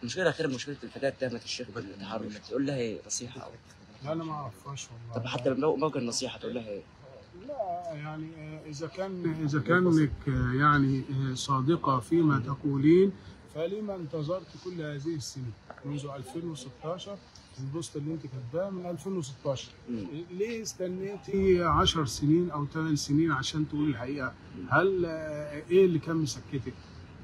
المشكله الاخيره مشكله الفتاه اتهمت الشيخ بالتحرش، تقول لها ايه نصيحه؟ او لا انا ما اعرفهاش والله. طب حتى موجه النصيحه تقول لها ايه؟ لا يعني اذا كانك يعني صادقه فيما تقولين، فلما انتظرت كل هذه السنين منذ 2016؟ البوست اللي انت كاتباه من 2016، ليه استنيتي 10 سنين او 8 سنين عشان تقولي الحقيقه؟ هل ايه اللي كان مسكتك؟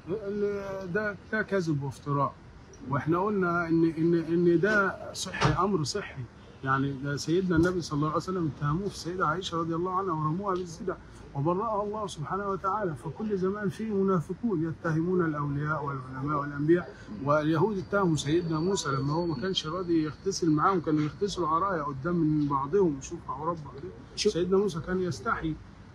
ده كذب وافتراء. واحنا قلنا ان ده صحي، امر صحي. يعني ده سيدنا النبي صلى الله عليه وسلم اتهموه في السيده عائشه رضي الله عنها ورموها بالزنا وبرأها الله سبحانه وتعالى. فكل زمان فيه منافقون يتهمون الاولياء والعلماء والانبياء. واليهود اتهموا سيدنا موسى لما هو ما كانش راضي يغتسل معاهم، كانوا يغتسلوا عرايا قدام من بعضهم يشوفوا عورات بعضهم. سيدنا موسى كان يستحي،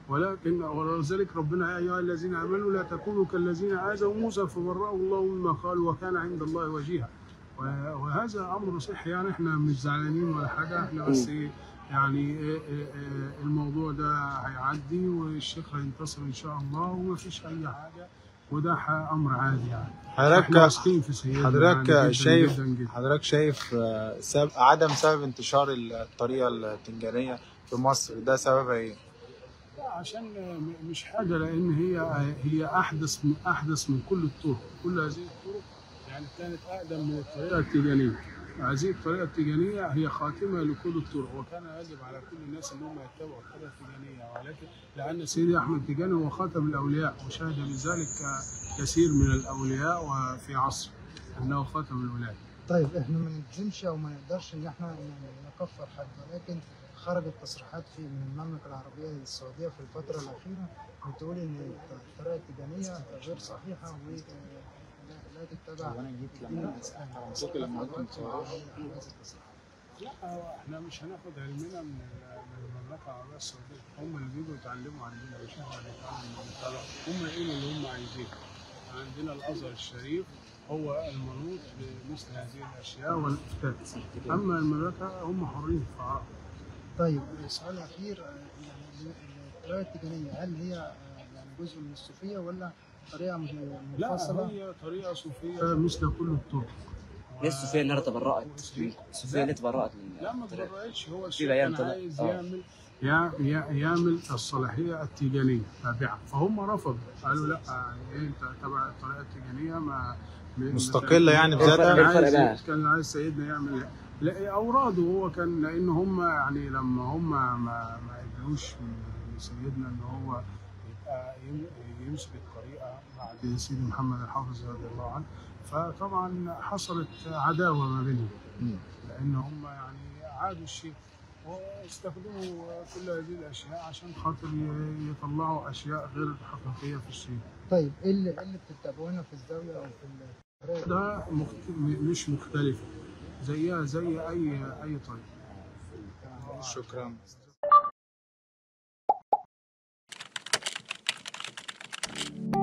ولذلك ربنا يا ايها الذين امنوا لا تكونوا كالذين اذوا موسى فبرأه الله مما قالوا وكان عند الله وجيها. وهذا امر صحي، يعني احنا مش زعلانين ولا حاجه، احنا بس يعني الموضوع ده هيعدي والشيخ هينتصر ان شاء الله وما فيش اي حاجه، وده امر عادي يعني. حضرتك واثقين في سيدنا. حضرتك يعني شايف جداً جداً. حضرتك شايف عدم سبب انتشار الطريقه التنجانيه في مصر ده سببها ايه؟ عشان مش حاجه، لان هي احدث من كل الطرق. كل هذه الطرق يعني كانت اقدم من الطريقه التيجانيه. هذه الطريقه التيجانيه هي خاتمه لكل الطرق، وكان يجب على كل الناس ان هم يتبعوا الطريقه التيجانيه، ولكن لان سيدي احمد تيجاني هو خاتم الاولياء، وشهد بذلك كثير من الاولياء وفي عصر انه خاتم الولايه. طيب احنا ما نجزمش او ما نقدرش ان احنا نكفر حد، ولكن خرجت تصريحات من المملكه العربيه السعوديه في الفتره الاخيره بتقول ان الطريقه التيجانيه غير صحيحه ولا تتبع الدين الاسلامي. لا احنا مش هناخد علمنا من المملكه العربيه السعوديه، هم اللي بيجوا يتعلموا عندنا، مش احنا اللي نتعلم من هم يقولوا اللي هم عايزينه. عندنا الازهر الشريف هو المنوط بمثل هذه الاشياء والافتاء، اما المملكه هم حرين في عرب. طيب السؤال الاخير، يعني الطريقه التيجانيه هل هي يعني جزء من الصوفيه ولا طريقه منفصله؟ لا هي طريقه صوفيه مثل كل الطرق. ليه الصوفيه النهارده تبرأت؟ الصوفيه ليه تبرأت؟ لا ما تبرأتش، هو في بيان كان عايز يعمل الصلاحيه التيجانيه تابعه، فهم رفضوا، قالوا لا انت تبع الطريقه التيجانيه ما مستقله يعني بذاتها. كان عايز سيدنا يعمل لا اوراده هو كان، لان هم يعني لما هم ما قدروش من سيدنا ان هو يبقى يمسك الطريقه بعد سيدي محمد الحافظ رضي الله عنه، فطبعا حصلت عداوه ما بينهم، لان هم يعني عادوا الشيء واستخدموا كل هذه الاشياء عشان خاطر يطلعوا اشياء غير حقيقيه في الشيء. طيب ايه اللي بتتابعونا في الزاويه او في الطريقه؟ ده مش مختلفه، زيها زي اي طريقه. شكرا.